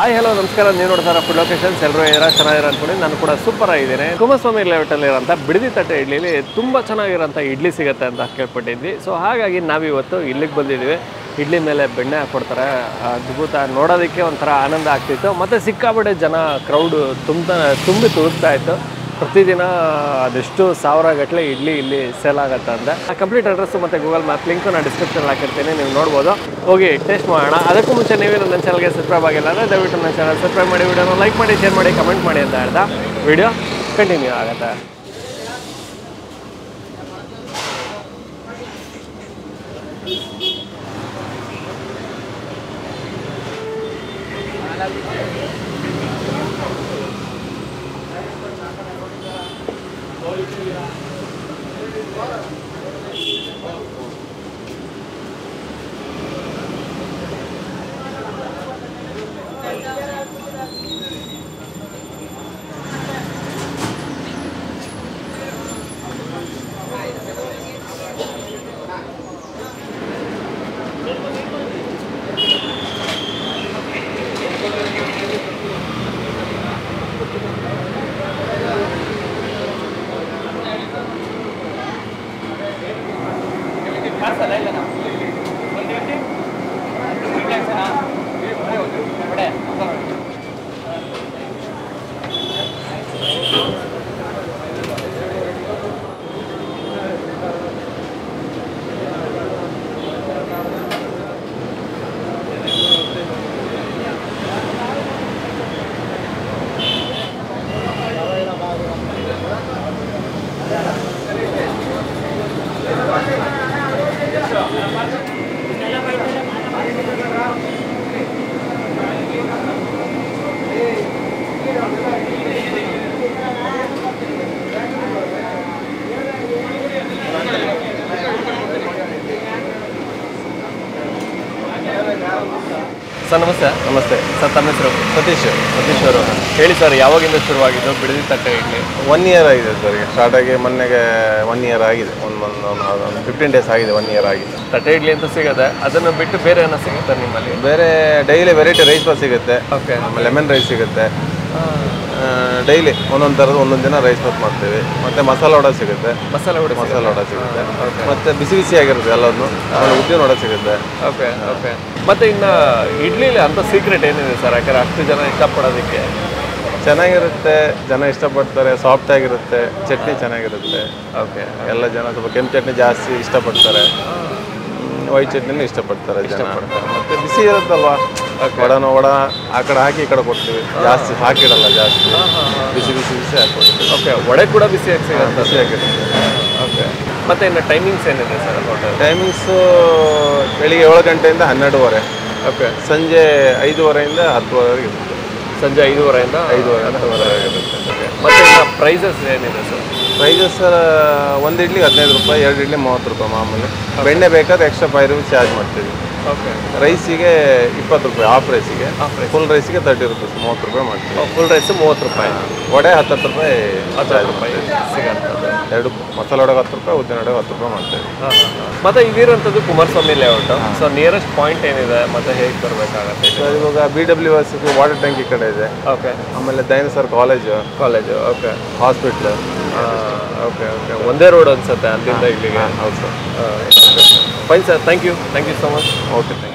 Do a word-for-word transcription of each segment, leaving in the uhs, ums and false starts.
Hi hello ನಮಸ್ಕಾರ, ನೀವು ನೋಡ್ತಾರ ಫುಡ್ ಲೊಕೇಶನ್ಸ್. ಎಲ್ಲರೂ ಏರ ಚೆನ್ನಾಗಿರೋ ಅನ್ಕೊಂಡು ನಾನು ಕೂಡ ಸೂಪರ್ ಆಗಿದ್ದೀನಿ. ಕುಮಾರಸ್ವಾಮಿ ಲೇಔಟಲ್ಲಿ ಇರೋಂಥ ಬಿಡದಿ ತಟ್ಟೆ ಇಡ್ಲಿಲಿ ತುಂಬ ಚೆನ್ನಾಗಿರೋಂಥ ಇಡ್ಲಿ ಸಿಗುತ್ತೆ ಅಂತ ಕೇಳ್ಪಟ್ಟಿದ್ವಿ. ಸೊ ಹಾಗಾಗಿ ನಾವಿವತ್ತು ಇಲ್ಲಿಗೆ ಬಂದಿದ್ದೀವಿ. ಇಡ್ಲಿ ಮೇಲೆ ಬೆಣ್ಣೆ ಹಾಕ್ಕೊಡ್ತಾರೆ, ಅದ್ಭುತ, ನೋಡೋದಕ್ಕೆ ಒಂಥರ ಆನಂದ ಆಗ್ತಿತ್ತು. ಮತ್ತು ಸಿಕ್ಕಾಪಟ್ಟೆ ಜನ ಕ್ರೌಡು ತುಂಬ ತುಂಬಿ ತುಳುಕ್ತಾ ಇತ್ತು. ಪ್ರತಿದಿನ ಅದೆಷ್ಟು ಸಾವಿರ ಗಟ್ಟಲೆ ಇಡ್ಲಿ ಇಲ್ಲಿ ಸೇಲ್ ಆಗುತ್ತೆ ಅಂದರೆ ಆ ಕಂಪ್ಲೀಟ್ ಅಡ್ರೆಸ್ಸು ಮತ್ತು ಗೂಗಲ್ ಮ್ಯಾಪ್ ಲಿಂಕು ನಾನು ಡಿಸ್ಕ್ರಿಪ್ಷನ್ ಹಾಕಿರ್ತೀನಿ, ನೀವು ನೋಡ್ಬೋದು. ಹೋಗಿ ಟೇಸ್ಟ್ ಮಾಡೋಣ. ಅದಕ್ಕೂ ಮುಂಚೆ ನೀವೇ ನನ್ನ ಚಾನಲ್ಗೆ ಸಬ್ಸ್ಕ್ರೈಬ್ ಆಗಿಲ್ಲ ಅಂದರೆ ದಯವಿಟ್ಟು ನನ್ನ ಚಾನಲ್ ಸಬ್ಸ್ಕ್ರೈಬ್ ಮಾಡಿ, ವಿಡಿಯೋನ ಲೈಕ್ ಮಾಡಿ, ಶೇರ್ ಮಾಡಿ, ಕಮೆಂಟ್ ಮಾಡಿ ಅಂತ ಹೇಳ್ದ ವಿಡಿಯೋ ಕಂಟಿನ್ಯೂ ಆಗುತ್ತೆ. ಸರ್ ನಮಸ್ತೆ. ನಮಸ್ತೆ ಸರ್, ತಮ್ಮ ಹೆಸರು? ಸತೀಶ್. ಸತೀಶ್ ಅವರು ಹೇಳಿ ಸರ್, ಯಾವಾಗಿಂದ ಶುರುವಾಗಿದ್ದು ಬಿಡದಿ ತಟ್ಟೆ ಇಡ್ಲಿ? ಒನ್ ಇಯರ್ ಆಗಿದೆ ಸರ್. ಈಗ ಸ್ಟಾರ್ಟ್ ಆಗಿ ಮೊನ್ನೆಗೆ ಒನ್ ಇಯರ್ ಆಗಿದೆ. ಒಂದು ಒಂದು ಫಿಫ್ಟೀನ್ ಡೇಸ್ ಆಗಿದೆ, ಒನ್ ಇಯರ್ ಆಗಿದೆ. ತಟ್ಟೆ ಇಡ್ಲಿ ಅಂತ ಸಿಗುತ್ತೆ, ಅದನ್ನು ಬಿಟ್ಟು ಬೇರೆ ಏನೋ ಸಿಗುತ್ತೆ ನಿಮ್ಮಲ್ಲಿ? ಬೇರೆ ಡೈಲಿ ವೆರೈಟಿ ರೈಸ್ ಬಾತ್ ಸಿಗುತ್ತೆ. ಓಕೆ. ಆಮೇಲೆ ಲೆಮನ್ ರೈಸ್ ಸಿಗುತ್ತೆ. ಡೈಲಿ ಒಂದೊಂದು ಥರದ್ದು ಒಂದೊಂದು ದಿನ ರೈಸ್ ಬಾತ್ ಮಾಡ್ತೀವಿ. ಮತ್ತು ಮಸಾಲ ವಡೆ ಸಿಗುತ್ತೆ. ಮಸಾಲೆ ವಡೆ ಮಸಾಲ ವಡೆ ಸಿಗುತ್ತೆ. ಮತ್ತು ಬಿಸಿ ಬಿಸಿ ಆಗಿರುತ್ತೆ ಎಲ್ಲದನ್ನು. ಆಮೇಲೆ ಉದ್ದಿನ ವಡೆ ಸಿಗುತ್ತೆ. Okay okay. ಮತ್ತು ಇನ್ನು ಇಡ್ಲಿಲಿ ಅಂತ ಸೀಕ್ರೆಟ್ ಏನಿದೆ ಸರ್? ಯಾಕಂದ್ರೆ ಅಷ್ಟು ಜನ ಇಷ್ಟಪಡೋದಕ್ಕೆ ಚೆನ್ನಾಗಿರುತ್ತೆ, ಜನ ಇಷ್ಟಪಡ್ತಾರೆ. ಸಾಫ್ಟ್ ಆಗಿರುತ್ತೆ, ಚಟ್ನಿ ಚೆನ್ನಾಗಿರುತ್ತೆ. ಓಕೆ. ಎಲ್ಲ ಜನ ಸ್ವಲ್ಪ ಕೆಂಪು ಚಟ್ನಿ ಜಾಸ್ತಿ ಇಷ್ಟಪಡ್ತಾರೆ, ವೈಟ್ ಚಟ್ನಿನೂ ಇಷ್ಟಪಡ್ತಾರೆ ಜನ. ಮತ್ತು ಬಿಸಿ ಇರುತ್ತಲ್ವಾ, ವಡನ ವಡ ಆ ಕಡೆ ಹಾಕಿ ಈ ಕಡೆ ಕೊಡ್ತೀವಿ. ಜಾಸ್ತಿ ಹಾಕಿಡಲ್ಲ, ಜಾಸ್ತಿ ಬಿಸಿ ಬಿಸಿ ಬಿಸಿ ಹಾಕ್ಕೊಡ್ತೀವಿ. ಓಕೆ. ವಡೆ ಕೂಡ ಬಿಸಿ ಹಾಕಿ ಸಿಗುತ್ತೆ? ಬಿಸಿ ಆಗಿರುತ್ತೆ. ಓಕೆ. ಮತ್ತು ಇನ್ನು ಟೈಮಿಂಗ್ಸ್ ಏನಿದೆ ಸರ್ ಹೋಟೆಲ್? ಟೈಮಿಂಗ್ಸು ಬೆಳಿಗ್ಗೆ ಏಳು ಗಂಟೆಯಿಂದ ಹನ್ನೆರಡುವರೆ. ಓಕೆ. ಸಂಜೆ ಐದೂವರೆಯಿಂದ ಹತ್ತುವರೆಗೆ ಇರುತ್ತೆ. ಸಂಜೆ ಐದೂವರೆಯಿಂದ ಐದೂವರೆ ಹತ್ತುವರೆಗೆ ಇರುತ್ತೆ. ಓಕೆ. ಮತ್ತು ಇನ್ನು ಪ್ರೈಸಸ್ ಏನಿದೆ ಸರ್? ಪ್ರೈಸಸ್ ಒಂದು ಇಡ್ಲಿಗೆ ಹದಿನೈದು ರೂಪಾಯಿ, ಎರಡು ಇಡ್ಲಿ ಮೂವತ್ತು ರೂಪಾಯಿ ಮಾಮೂಲಿ. ಬೆಣ್ಣೆ ಬೇಕಾದ್ರೆ ಎಕ್ಸ್ಟ್ರಾ ಫೈವ್ ರುಪೀಸ್ ಚಾರ್ಜ್ ಮಾಡ್ತೀವಿ. ಓಕೆ. ರೈಸಿಗೆ ಇಪ್ಪತ್ತು ರೂಪಾಯಿ, ಹಾಫ್ ರೈಸಿಗೆ. ಫುಲ್ ರೈಸಿಗೆ ತರ್ಟಿ ರುಪೀಸ್, ಮೂವತ್ತು ರೂಪಾಯಿ ಮಾಡ್ತೀವಿ. ಫುಲ್ ರೈಸು ಮೂವತ್ತು ರೂಪಾಯಿ, ವಡೆ ಹತ್ತತ್ತು ರೂಪಾಯಿ ಹತ್ತು ರೂಪಾಯಿ ಸಿಗುತ್ತೆ. ಎರಡು ಮಸಾಲೆ ವಡೆಗೆ ಹತ್ತು ರೂಪಾಯಿ, ಉದ್ದಿನ ವಡೆಗೆ ಹತ್ತು ರೂಪಾಯಿ ಮಾಡ್ತೀವಿ. ಹಾಂ ಹಾಂ. ಮತ್ತು ಇದಿರೋಂಥದ್ದು Kumaraswamy layout. So nearest point ಏನಿದೆ ಮತ್ತು ಹೇಗೆ ಬರಬೇಕಾಗತ್ತೆ? ಸರ್ ಇವಾಗ ಬಿ ಡಬ್ಲ್ಯೂ ಎಸ್ ವಾಟರ್ ಟ್ಯಾಂಕಿ ಕಡೆ ಇದೆ. ಓಕೆ. ಆಮೇಲೆ ದೈನ sir college college. Okay. Hospital. Okay okay. ಒಂದೇ ರೋಡ್ ಅನ್ಸುತ್ತೆ ಅಲ್ಲಿಂದ ಇಲ್ಲಿಗೆ? ಹೌದು sir. Fine sir, thank you thank you so much. Okay, thank you.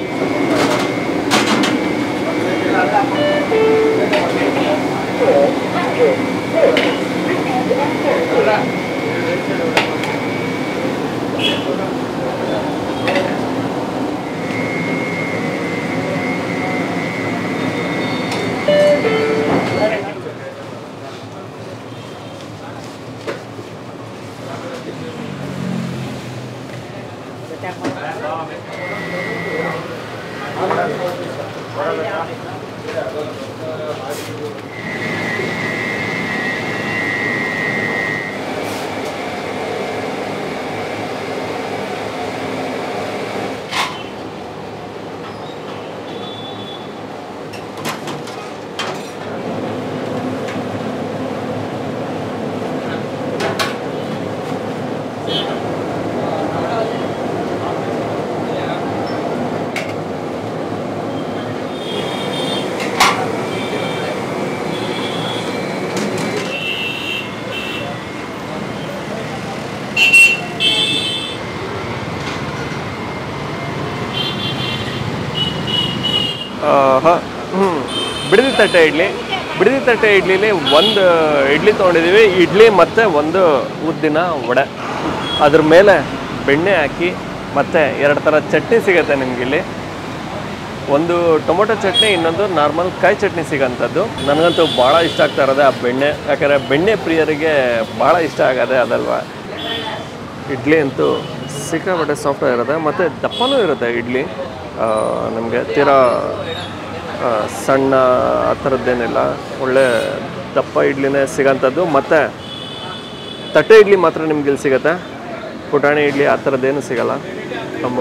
ಹಾಂ ಹ್ಞೂ ಬಿಡದಿ ತಟ್ಟೆ ಇಡ್ಲಿ. ಬಿಡದಿ ತಟ್ಟೆ ಇಡ್ಲಿಲಿ ಒಂದು ಇಡ್ಲಿ ತೊಗೊಂಡಿದ್ದೀವಿ, ಇಡ್ಲಿ ಮತ್ತು ಒಂದು ಉದ್ದಿನ ವಡೆ. ಅದ್ರ ಮೇಲೆ ಬೆಣ್ಣೆ ಹಾಕಿ ಮತ್ತು ಎರಡು ಥರ ಚಟ್ನಿ ಸಿಗುತ್ತೆ ನಿಮಗಿಲ್ಲಿ. ಒಂದು ಟೊಮೊಟೊ ಚಟ್ನಿ, ಇನ್ನೊಂದು ನಾರ್ಮಲ್ ಕಾಯಿ ಚಟ್ನಿ ಸಿಗೋಂಥದ್ದು. ನನಗಂತೂ ಭಾಳ ಇಷ್ಟ ಆಗ್ತಾ ಇರೋದೆ ಆ ಬೆಣ್ಣೆ, ಯಾಕಂದರೆ ಬೆಣ್ಣೆ ಪ್ರಿಯರಿಗೆ ಭಾಳ ಇಷ್ಟ ಆಗೋದೆ ಅದಲ್ವಾ. ಇಡ್ಲಿ ಅಂತೂ ಸಿಕ್ಕಾಪಟ್ಟೆ ಸಾಫ್ಟ್ ಇರುತ್ತೆ ಮತ್ತು ದಪ್ಪನೂ ಇರುತ್ತೆ ಇಡ್ಲಿ. ನಮಗೆ ತೀರಾ ಸಣ್ಣ ಆ ಥರದ್ದೇನಿಲ್ಲ, ಒಳ್ಳೆ ದಪ್ಪ ಇಡ್ಲಿನೇ ಸಿಗೋಂಥದ್ದು. ಮತ್ತು ತಟ್ಟೆ ಇಡ್ಲಿ ಮಾತ್ರ ನಿಮ್ಗೆ ಇಲ್ಲಿ ಸಿಗುತ್ತೆ, ಪುಟಾಣಿ ಇಡ್ಲಿ ಆ ಥರದ್ದೇನು ಸಿಗೋಲ್ಲ. ನಮ್ಮ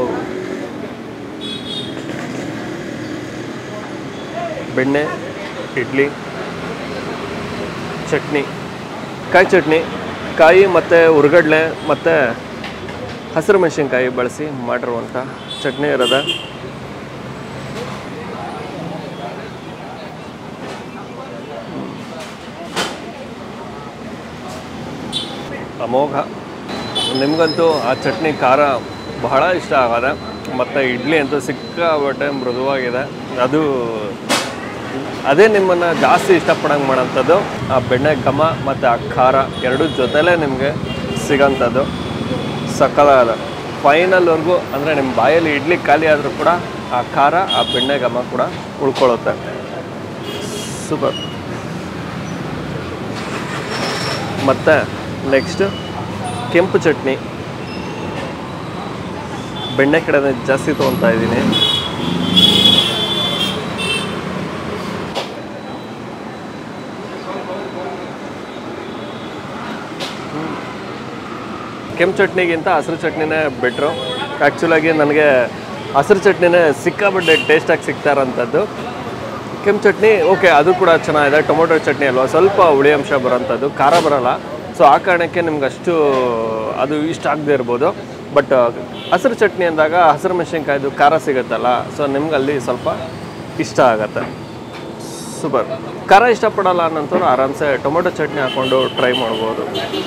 ಬೆಣ್ಣೆ ಇಡ್ಲಿ ಚಟ್ನಿ, ಕಾಯಿ ಚಟ್ನಿ, ಕಾಯಿ ಮತ್ತು ಹುರ್ಗಡ್ಲೆ ಮತ್ತು ಹಸಿರು ಮೆಣಸಿನ್ಕಾಯಿ ಬಳಸಿ ಮಾಡಿರುವಂಥ ಚಟ್ನಿ ಇರೋದು. ಅಮೋಘ. ನಿಮಗಂತೂ ಆ ಚಟ್ನಿ ಖಾರ ಬಹಳ ಇಷ್ಟ ಆಗೋದೆ. ಮತ್ತು ಇಡ್ಲಿ ಅಂತೂ ಸಿಕ್ಕಾಪಟ್ಟೆ ಮೃದುವಾಗಿದೆ. ಅದು ಅದೇ ನಿಮ್ಮನ್ನು ಜಾಸ್ತಿ ಇಷ್ಟಪಡಂಗೆ ಮಾಡೋಂಥದ್ದು. ಆ ಬೆಣ್ಣೆ ಘಮ ಮತ್ತು ಆ ಖಾರ ಎರಡೂ ಜೊತೆಲೇ ನಿಮಗೆ ಸಿಗೋಂಥದ್ದು. ಸಕ್ಕತ್ತಾದ ಫೈನಲ್ವರೆಗೂ, ಅಂದರೆ ನಿಮ್ಮ ಬಾಯಲ್ಲಿ ಇಡ್ಲಿ ಖಾಲಿ ಆದರೂ ಕೂಡ ಆ ಖಾರ, ಆ ಬೆಣ್ಣೆ ಘಮ ಕೂಡ ಉಳ್ಕೊಳ್ಳುತ್ತೆ. ಸೂಪರ್. ಮತ್ತು ನೆಕ್ಸ್ಟ್ ಕೆಂಪು ಚಟ್ನಿ. ಬೆಣ್ಣೆ ಕಡೆ ಜಾಸ್ತಿ ತೊಗೊತಾ ಇದ್ದೀನಿ. ಕೆಂಪು ಚಟ್ನಿಗಿಂತ ಹಸಿರು ಚಟ್ನಿನೇ ಬೆಟ್ರು. ಆ್ಯಕ್ಚುಲಾಗಿ ನನಗೆ ಹಸಿರು ಚಟ್ನಿನೇ ಸಿಕ್ಕಾಪಟ್ಟೆ ಟೇಸ್ಟಾಗಿ ಸಿಗ್ತಾ ಇರೋಂಥದ್ದು. ಕೆಂಪು ಚಟ್ನಿ ಓಕೆ, ಅದು ಕೂಡ ಚೆನ್ನಾಗಿದೆ. ಟೊಮೊಟೊ ಚಟ್ನಿ ಅಲ್ವಾ, ಸ್ವಲ್ಪ ಹುಳಿ ಅಂಶ ಬರೋಂಥದ್ದು, ಖಾರ ಬರೋಲ್ಲ. ಸೊ ಆ ಕಾರಣಕ್ಕೆ ನಿಮ್ಗೆ ಅಷ್ಟು ಅದು ಇಷ್ಟ ಆಗದೆ ಇರ್ಬೋದು. ಬಟ್ ಹಸಿರು ಚಟ್ನಿ ಅಂದಾಗ ಹಸಿರು ಮೆಣಸಿನ್ಕಾಯ್ದು ಖಾರ ಸಿಗುತ್ತಲ್ಲ, ಸೊ ನಿಮ್ಗೆ ಅಲ್ಲಿ ಸ್ವಲ್ಪ ಇಷ್ಟ ಆಗುತ್ತೆ. ಸೂಪರ್. ಖಾರ ಇಷ್ಟಪಡಲ್ಲ ಅನ್ನೋಂಥವ್ರು ಆರಾಮ್ಸೆ ಟೊಮೊಟೊ ಚಟ್ನಿ ಹಾಕ್ಕೊಂಡು ಟ್ರೈ ಮಾಡ್ಬೋದು.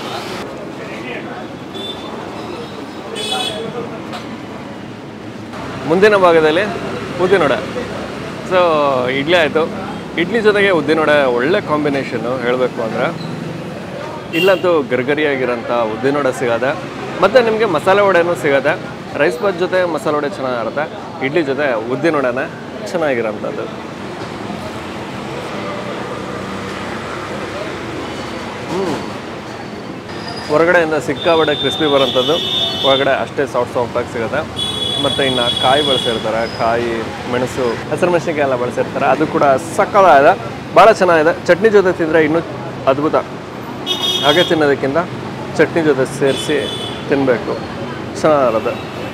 ಮುಂದಿನ ಭಾಗದಲ್ಲಿ ಉದ್ದಿನವಡೆ. ಸೊ ಇಡ್ಲಿ ಆಯಿತು. ಇಡ್ಲಿ ಜೊತೆಗೆ ಉದ್ದಿನವಡೆ ಒಳ್ಳೆ ಕಾಂಬಿನೇಷನ್ನು ಹೇಳಬೇಕು ಅಂದರೆ. ಇಲ್ಲಂತೂ ಗರ್ಗರಿಯಾಗಿರೋಂಥ ಉದ್ದಿನವಡೆ ಸಿಗೋದೆ. ಮತ್ತು ನಿಮಗೆ ಮಸಾಲೆ ವಡೆನೂ ಸಿಗೋದೆ. ರೈಸ್ ಬಾತ್ ಜೊತೆ ಮಸಾಲೆ ವಡೆ ಚೆನ್ನಾಗಿರುತ್ತೆ, ಇಡ್ಲಿ ಜೊತೆ ಉದ್ದಿನವಡೆನೇ ಚೆನ್ನಾಗಿರೋಂಥದ್ದು. ಹ್ಞೂ ಹೊರಗಡೆಯಿಂದ ಸಿಕ್ಕಾಬಟ್ಟೆ ಕ್ರಿಸ್ಪಿ ಬರೋಂಥದ್ದು, ಹೊರಗಡೆ ಅಷ್ಟೇ ಸಾಫ್ಟ್ ಸಾಫ್ಟಾಗಿ ಸಿಗುತ್ತೆ. ಮತ್ತು ಇನ್ನು ಕಾಯಿ ಬಳಸಿರ್ತಾರೆ, ಕಾಯಿ ಮೆಣಸು ಹಸಿರು ಮೆಣಸಿನ್ಕಾಯಿ ಎಲ್ಲ ಬಳಸಿರ್ತಾರೆ, ಅದು ಕೂಡ ಸಕ್ಕತ್ತಾಗಿದೆ, ಭಾಳ ಚೆನ್ನಾಗಿದೆ. ಚಟ್ನಿ ಜೊತೆ ತಿಂದರೆ ಇನ್ನೂ ಅದ್ಭುತ. ಹಾಗೆ ತಿನ್ನೋದಕ್ಕಿಂತ ಚಟ್ನಿ ಜೊತೆ ಸೇರಿಸಿ ತಿನ್ನಬೇಕು, ಚೆನ್ನಾಗಿರುತ್ತೆ.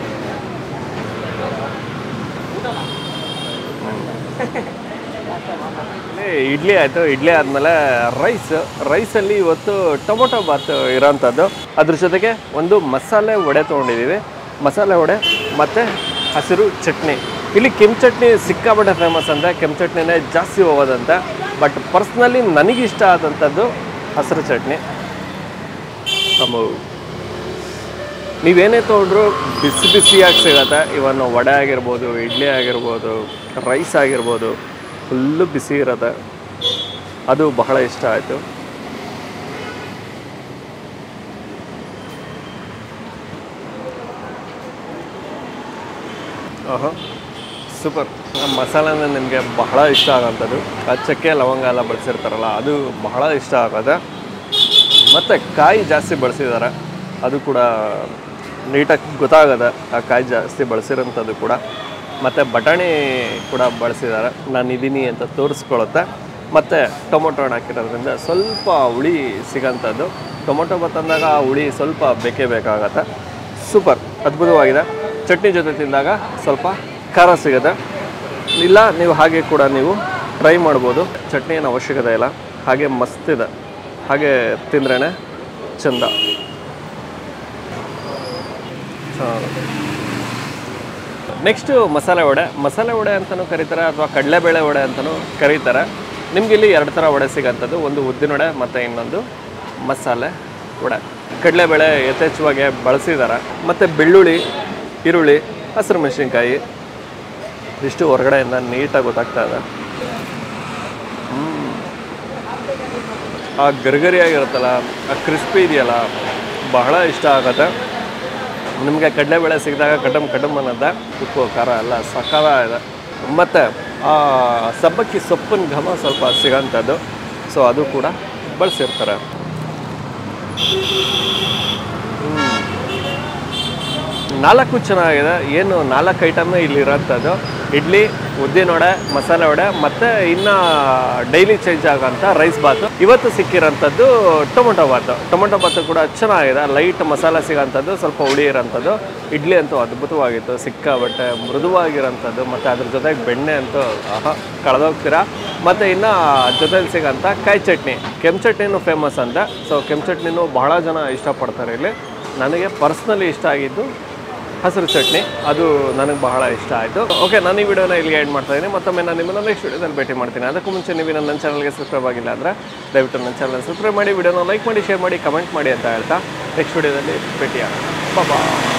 ಇಡ್ಲಿ ಆಯಿತು. ಇಡ್ಲಿ ಆದಮೇಲೆ ರೈಸ್. ರೈಸಲ್ಲಿ ಇವತ್ತು ಟೊಮೊಟೊ ಬಾತ್ ಇರೋಂಥದ್ದು. ಅದ್ರ ಜೊತೆಗೆ ಒಂದು ಮಸಾಲೆ ವಡೆ ತೊಗೊಂಡಿದ್ದೀವಿ. ಮಸಾಲೆ ವಡೆ ಮತ್ತು ಹಸಿರು ಚಟ್ನಿ. ಇಲ್ಲಿ ಕೆಂಪು ಚಟ್ನಿ ಸಿಕ್ಕಾಪಟ್ಟೆ ಫೇಮಸ್ ಅಂತ, ಕೆಂಪು ಚಟ್ನಿನೇ ಜಾಸ್ತಿ ಹೋಗೋದಂತೆ. ಬಟ್ ಪರ್ಸ್ನಲಿ ನನಗಿಷ್ಟ ಆದಂಥದ್ದು ಹಸಿರು ಚಟ್ನಿ. ನಮ್ಮ ನೀವೇನೇ ತೊಗೊಂಡ್ರು ಬಿಸಿ ಬಿಸಿಯಾಗಿ ಸಿಗತ್ತೆ. ಇವನ್ ವಡೆ ಆಗಿರ್ಬೋದು, ಇಡ್ಲಿ ಆಗಿರ್ಬೋದು, ರೈಸ್ ಆಗಿರ್ಬೋದು, ಫುಲ್ಲು ಬಿಸಿ ಇರುತ್ತೆ. ಅದು ಬಹಳ ಇಷ್ಟ ಆಯಿತು. ಓಹೋ ಸೂಪರ್. ಮಸಾಲೆನೇ ನಿಮಗೆ ಬಹಳ ಇಷ್ಟ ಆಗೋಂಥದ್ದು. ಆ ಚಕ್ಕೆ ಲವಂಗ ಎಲ್ಲ ಬಳಸಿರ್ತಾರಲ್ಲ, ಅದು ಬಹಳ ಇಷ್ಟ ಆಗೋದೆ. ಮತ್ತು ಕಾಯಿ ಜಾಸ್ತಿ ಬಳಸಿದ್ದಾರೆ, ಅದು ಕೂಡ ನೀಟಾಗಿ ಗೊತ್ತಾಗದೆ ಆ ಕಾಯಿ ಜಾಸ್ತಿ ಬಳಸಿರೋಂಥದ್ದು ಕೂಡ. ಮತ್ತು ಬಟಾಣಿ ಕೂಡ ಬಳಸಿದ್ದಾರೆ, ನಾನು ಇದ್ದೀನಿ ಅಂತ ತೋರಿಸ್ಕೊಳ್ಳುತ್ತೆ. ಮತ್ತು ಟೊಮೊಟೊ ಹಣ್ಣು ಹಾಕಿರೋದ್ರಿಂದ ಸ್ವಲ್ಪ ಹುಳಿ ಸಿಗೋಂಥದ್ದು. ಟೊಮೊಟೊ ಬತ್ತಂದಾಗ ಆ ಹುಳಿ ಸ್ವಲ್ಪ ಬೇಕೇ ಬೇಕಾಗತ್ತೆ. ಸೂಪರ್, ಅದ್ಭುತವಾಗಿದೆ. ಚಟ್ನಿ ಜೊತೆ ತಿಂದಾಗ ಸ್ವಲ್ಪ ಖಾರ ಸಿಗುತ್ತೆ. ಇಲ್ಲ ನೀವು ಹಾಗೆ ಕೂಡ ನೀವು ಟ್ರೈ ಮಾಡ್ಬೋದು. ಚಟ್ನಿ ಏನು ಅವಶ್ಯಕತೆ ಇಲ್ಲ, ಹಾಗೆ ಮಸ್ತಿದೆ, ಹಾಗೆ ತಿಂದ್ರೇ ಚಂದ. ನೆಕ್ಸ್ಟು ಮಸಾಲೆ ವಡೆ. ಮಸಾಲೆ ವಡೆ ಅಂತಲೂ ಕರೀತಾರೆ, ಅಥವಾ ಕಡಲೆಬೇಳೆ ವಡೆ ಅಂತಲೂ ಕರೀತಾರೆ. ನಿಮಗಿಲ್ಲಿ ಎರಡು ಥರ ವಡೆ ಸಿಗೋಂಥದ್ದು, ಒಂದು ಉದ್ದಿನ ವಡೆ ಮತ್ತು ಇನ್ನೊಂದು ಮಸಾಲೆ ವಡೆ. ಕಡಲೆಬೇಳೆ ಯಥೇಚ್ಛವಾಗಿ ಬಳಸಿದ್ದಾರೆ. ಮತ್ತು ಬೆಳ್ಳುಳ್ಳಿ, ಈರುಳ್ಳಿ, ಹಸಿರು ಮೆಣಸಿನ್ಕಾಯಿ ಇಷ್ಟು ಹೊರಗಡೆಯಿಂದ ನೀಟಾಗಿ ಗೊತ್ತಾಗ್ತಾ ಇದೆ. ಆ ಗರಿಗರಿಯಾಗಿರುತ್ತಲ್ಲ, ಆ ಕ್ರಿಸ್ಪಿ ಇದೆಯಲ್ಲ, ಬಹಳ ಇಷ್ಟ ಆಗುತ್ತೆ. ನಿಮಗೆ ಕಡಲೆಬೇಳೆ ಸಿಕ್ಕಿದಾಗ ಕಡಮ್ ಕಡಮ್ ಅನ್ನೋದೆ, ಉಪ್ಪು ಖಾರ ಎಲ್ಲ ಸಕಾಲ ಇದೆ. ಮತ್ತು ಆ ಸಬ್ಬಕ್ಕಿ ಸೊಪ್ಪಿನ ಘಮ ಸ್ವಲ್ಪ ಸಿಗೋಂಥದ್ದು, ಸೊ ಅದು ಕೂಡ ಬಳಸಿರ್ತಾರೆ. ನಾಲ್ಕು ಚೆನ್ನಾಗಿದೆ. ಏನು ನಾಲ್ಕು ಐಟಮೇ ಇಲ್ಲಿರೋಂಥದ್ದು: ಇಡ್ಲಿ, ಉದ್ದಿನ ವಡೆ, ಮಸಾಲೆ ವಡೆ, ಮತ್ತು ಇನ್ನು ಡೈಲಿ ಚೇಂಜ್ ಆಗೋಂಥ ರೈಸ್ ಬಾತು. ಇವತ್ತು ಸಿಕ್ಕಿರೋಂಥದ್ದು ಟೊಮೊಟೊ ಬಾತು. ಟೊಮೊಟೊ ಬಾತು ಕೂಡ ಚೆನ್ನಾಗಿದೆ, ಲೈಟ್ ಮಸಾಲೆ ಸಿಗೋಂಥದ್ದು, ಸ್ವಲ್ಪ ಹುಳಿ ಇರೋಂಥದ್ದು. ಇಡ್ಲಿ ಅಂತೂ ಅದ್ಭುತವಾಗಿತ್ತು, ಸಿಕ್ಕಾಬಟ್ಟೆ ಮೃದುವಾಗಿರೋಂಥದ್ದು. ಮತ್ತು ಅದ್ರ ಜೊತೆಗೆ ಬೆಣ್ಣೆ ಅಂತೂ ಆಹಾ ಕಳೆದೋಗ್ತೀರಾ. ಮತ್ತು ಇನ್ನು ಜೊತೆಲಿ ಸಿಗೋಂಥ ಕಾಯಿ ಚಟ್ನಿ, ಕೆಂಪು ಚಟ್ನಿನೂ ಫೇಮಸ್ ಅಂತ. ಸೊ ಕೆಂಪು ಚಟ್ನಿನೂ ಬಹಳ ಜನ ಇಷ್ಟಪಡ್ತಾರೆ ಇಲ್ಲಿ. ನನಗೆ ಪರ್ಸ್ನಲಿ ಇಷ್ಟ ಆಗಿದ್ದು ಹಸಿರು ಚಟ್ನಿ, ಅದು ನನಗೆ ಬಹಳ ಇಷ್ಟ ಆಯಿತು. ಓಕೆ, ನಾನು ಈ ವಿಡಿಯೋನ ಇಲ್ಲಿಗೆ ಎಂಡ್ ಮಾಡ್ತಾ ಇದ್ದೀನಿ. ಮತ್ತೊಮ್ಮೆ ನಾನು ನಿಮ್ಮನ್ನು ನೆಕ್ಸ್ಟ್ ವಿಡಿಯೋದಲ್ಲಿ ಭೇಟಿ ಮಾಡ್ತೀನಿ. ಅದಕ್ಕೂ ಮುಂಚೆ ನೀವು ನನ್ನ ಚಾನಲ್ಗೆ ಸಬ್ಸ್ಕ್ರೈಬ್ ಆಗಿಲ್ಲ ಅಂದರೆ ದಯವಿಟ್ಟು ನನ್ನ ಚಾನಲ್ ಸಬ್ಸ್ಕ್ರೈಬ್ ಮಾಡಿ, ವಿಡಿಯೋನ ಲೈಕ್ ಮಾಡಿ, ಶೇರ್ ಮಾಡಿ, ಕಮೆಂಟ್ ಮಾಡಿ ಅಂತ ಹೇಳ್ತಾ ನೆಕ್ಸ್ಟ್ ವಿಡಿಯೋದಲ್ಲಿ ಭೇಟಿಯಾಗೋಣ. ಬಾಯ್.